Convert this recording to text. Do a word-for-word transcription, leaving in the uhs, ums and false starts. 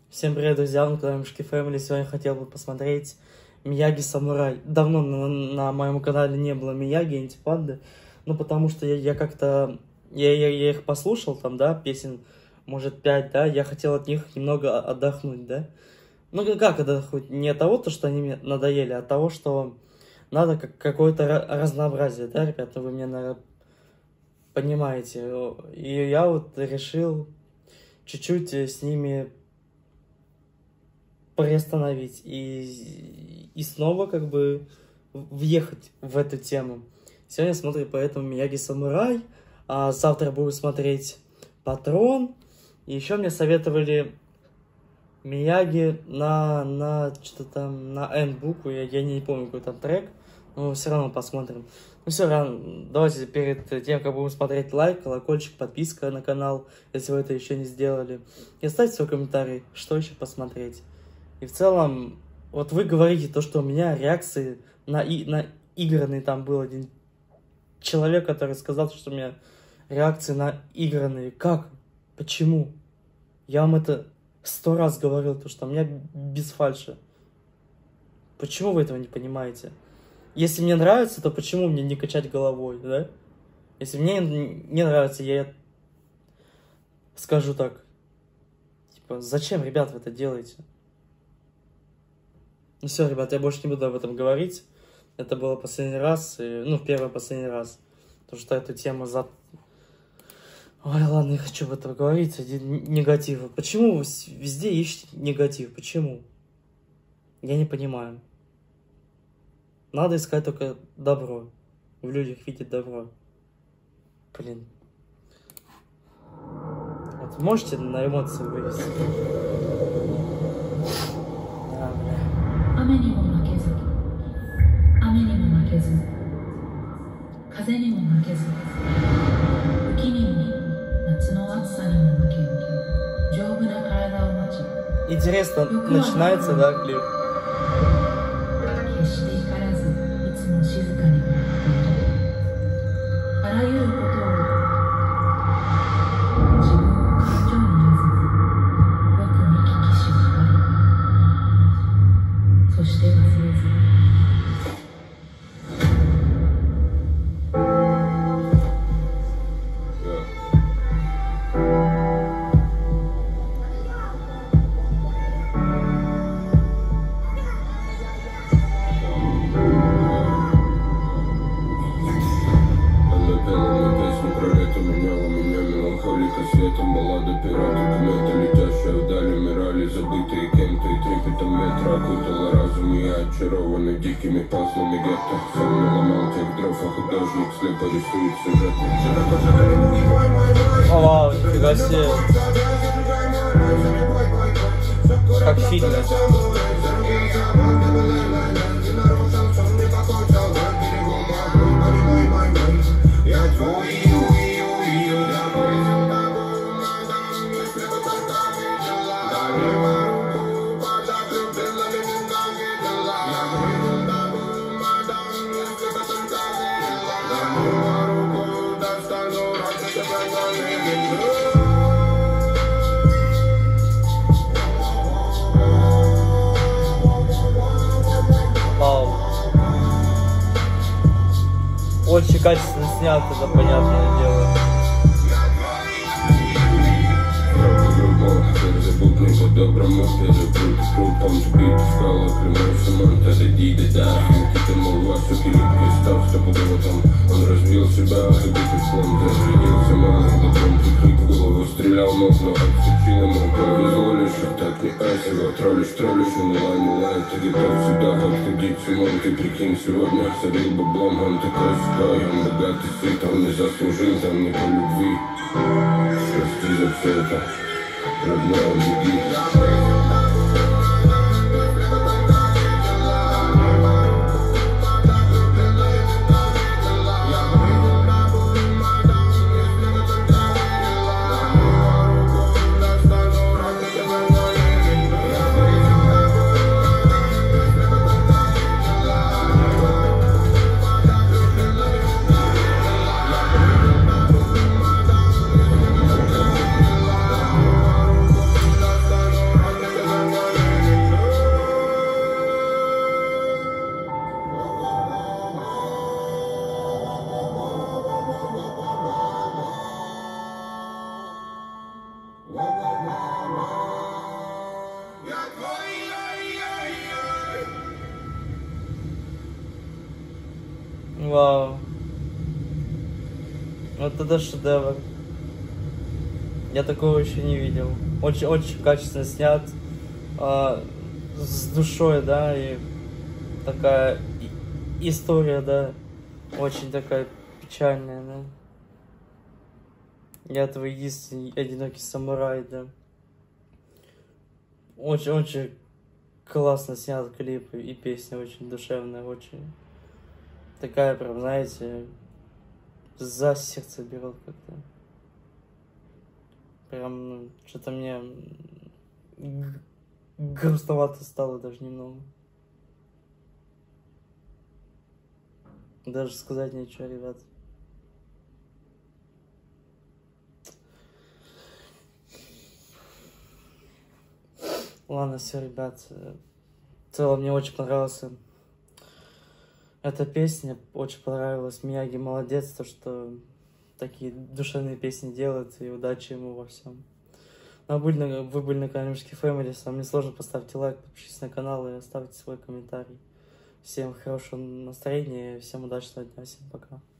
Всем привет, друзья, на канале Мишки Фэмили. Сегодня хотел бы посмотреть Мияги Самурай. Давно на, на моем канале не было Мияги, антипанды. Ну, потому что я, я как-то... Я, я, я их послушал, там, да, песен, может, пять, да. Я хотел от них немного отдохнуть, да. Ну, как отдохнуть? Не от того, что они мне надоели, а от того, что надо как, какое-то разнообразие, да, ребят? Ну, вы меня, наверное, понимаете. И я вот решил чуть-чуть с ними... приостановить и, и снова как бы въехать в эту тему. Сегодня смотрю поэтому Мияги Самурай, а завтра буду смотреть Патрон. И еще мне советовали Мияги на, на что-то там, на N букву, я, я не помню какой там трек, но все равно посмотрим. Ну все равно, давайте перед тем, как будем смотреть, лайк, колокольчик, подписка на канал, если вы это еще не сделали. И оставьте свой комментарий, что еще посмотреть. И в целом, вот вы говорите то, что у меня реакции на, и, на игранные, там был один человек, который сказал, что у меня реакции на игранные. Как? Почему? Я вам это сто раз говорил, то, что у меня без фальши. Почему вы этого не понимаете? Если мне нравится, то почему мне не качать головой, да? Если мне не нравится, я скажу так. Типа, зачем, ребят, вы это делаете? Ну все, ребят, я больше не буду об этом говорить. Это было последний раз, и, ну, первый последний раз. Потому что эту тему за... Ой, ладно, не хочу об этом говорить. Негатив. Почему вы везде ищете негатив? Почему? Я не понимаю. Надо искать только добро. В людях видеть добро. Блин. Вот можете на эмоции вывести? 雨にも負けず、雨にも負けず、風にも負けず、雪にも夏の暑さにも負けず、丈夫な体を持ち。Интересно, начинается, да, клип? 決して怒らず、いつも静かに待っている。あらゆることを自分を感情に乗せず、よく見聞きし分かる。 そして忘れず。Светом баллада пирата, комета, летящая вдали, умирали, забытые кем-то, и трепетом метра окутала разум, и я очарованный дикими пазлами гетто. Сам наломал тех дров, а художник слепо рисует сюжеты. О, вау, нифига себе. Как в фильме. Очень качественно снято, это понятное дело. Перезабудный по-доброму, перепрут крупом, сбит скалы, прямой самон, отойди, да-да. Никита молва, суки, липкий став, стопудово там. Он развил себя, забитый слон, разрядился малым добром, прикрыть голову, стрелял ног, но отсечил ему. Повезло лишь, а так не айсово, троллишь, троллишь, но не лай, не лай, ты готов сюда подходить, Симон, ты прикинь, сегодня сорил баблом, он такой скай, он богатый сыт, он не заслужил, там не по любви. Прости за все это. Родная, беги. Вау. Вот это шедевр. Я такого еще не видел. Очень, очень качественно снят. А, с душой, да, и такая и, история, да, очень такая печальная, да. Я твой единственный одинокий самурай, да. Очень-очень классно снят клип и песня очень душевная, очень такая прям, знаете, за сердце берет как-то. Прям, ну, что-то мне грустновато стало даже немного. Даже сказать нечего, ребят. Ладно, все, ребят. В целом мне очень понравился эта песня, очень понравилась. Мияги молодец, то что такие душевные песни делает, и удачи ему во всем. Ну, а были на, вы были на канале Мишки Фэмили, с вами сложно, поставьте лайк, подпишитесь на канал и оставьте свой комментарий. Всем хорошего настроения, всем удачного дня, всем пока.